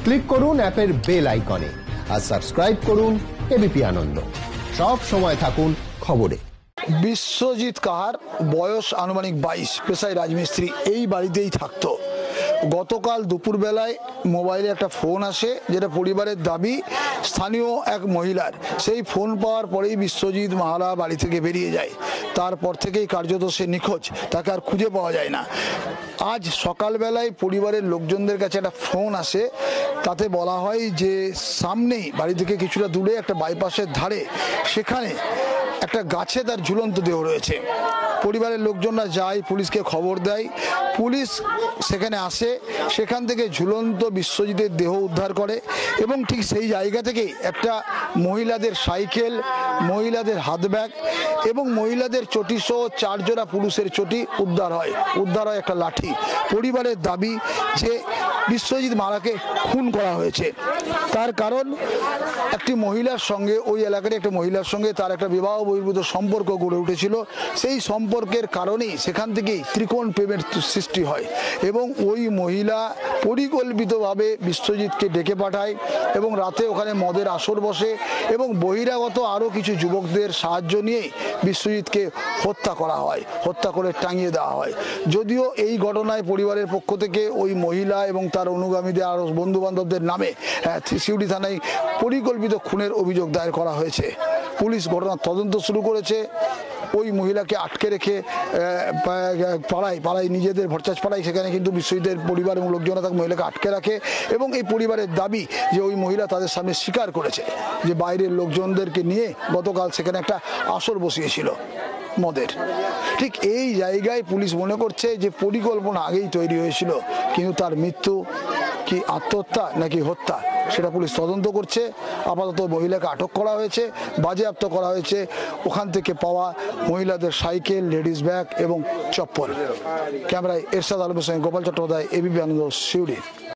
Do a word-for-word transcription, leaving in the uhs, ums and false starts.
Click করুন অ্যাপের bell আইকনে আর সাবস্ক্রাইব করুন এবিপি আনন্দ। সব সময় থাকুন খবরে। বিশ্বজিৎ কাহার, বয়স আনুমানিক বাইশ, পেশায় রাজমিস্ত্রি, এই বাড়িতেই থাকতো। গতকাল দুপুরবেলায় মোবাইলে একটা ফোন আসে, যেটা পরিবারের দাবি স্থানীয় এক মহিলার। সেই ফোন পাওয়ার পরেই বিশ্বজিৎ মাহারা বাড়ি থেকে বেরিয়ে যায়। তারপর থেকেই কার্যত সে নিখোঁজ, তাকে আর খুঁজে পাওয়া যায় না। আজ সকালবেলায় পরিবারের লোকজনদের কাছে একটা ফোন আসে, তাতে বলা হয় যে সামনেই বাড়ি থেকে কিছুটা দূরে একটা বাইপাসের ধারে সেখানে একটা গাছে তার ঝুলন্ত দেহ রয়েছে। পরিবারের লোকজনরা যায়, পুলিশকে খবর দেয়। পুলিশ সেখানে আসে, সেখান থেকে ঝুলন্ত বিশ্বজিতের দেহ উদ্ধার করে এবং ঠিক সেই জায়গা থেকেই একটা মহিলাদের সাইকেল, মহিলাদের হাত ব্যাগ এবং মহিলাদের চটি সহ চার জোড়া পুরুষের চটি উদ্ধার হয়। উদ্ধার হয় একটা লাঠি। পরিবারের দাবি যে বিশ্বজিৎ মারাকে খুন করা হয়েছে। তার কারণ একটি মহিলার সঙ্গে, ওই এলাকার একটা মহিলার সঙ্গে তার একটা বিবাহ বহির্ভূত সম্পর্ক গড়ে উঠেছিল। সেই সম্পর্কের কারণেই সেখান থেকেই ত্রিকোণ প্রেমের সৃষ্টি হয় এবং ওই মহিলা পরিকল্পিতভাবে বিশ্বজিৎকে ডেকে পাঠায় এবং রাতে ওখানে মদের আসর বসে এবং বহিরাগত আরও কিছু যুবকদের সাহায্য নিয়ে বিশ্বজিৎকে হত্যা করা হয়, হত্যা করে টাঙিয়ে দেওয়া হয়। যদিও এই ঘটনায় পরিবারের পক্ষ থেকে ওই মহিলা এবং তার অনুগামীদের আরও বন্ধু বান্ধবদের নামে সিউড়ি থানায় পরিকল্পিত খুনের অভিযোগ দায়ের করা হয়েছে। পুলিশ ঘটনার তদন্ত শুরু করেছে। ওই মহিলাকে আটকে রেখে পাড়ায় পাড়ায় নিজেদের ভরচাজ পাড়ায় সেখানে কিন্তু বিশ্বজিতের পরিবার এবং লোকজনরা তাকে মহিলাকে আটকে রাখে এবং এই পরিবারের দাবি যে ওই মহিলা তাদের সামনে স্বীকার করেছে যে বাইরের লোকজনদেরকে নিয়ে গতকাল সেখানে একটা আসর বসিয়েছিল মদের। ঠিক এই জায়গায় পুলিশ মনে করছে যে পরিকল্পনা আগেই তৈরি হয়েছিল, কিন্তু তার মৃত্যু কি আত্মহত্যা নাকি হত্যা সেটা পুলিশ তদন্ত করছে। আপাতত মহিলাকে আটক করা হয়েছে, বাজেয়াপ্ত করা হয়েছে ওখান থেকে পাওয়া মহিলাদের সাইকেল, লেডিস ব্যাগ এবং চপ্পল। ক্যামেরায় এরশাদ আলমের সঙ্গে গোপাল চট্টোপাধ্যায়, এবিপি আনন্দ, সিউড়ি।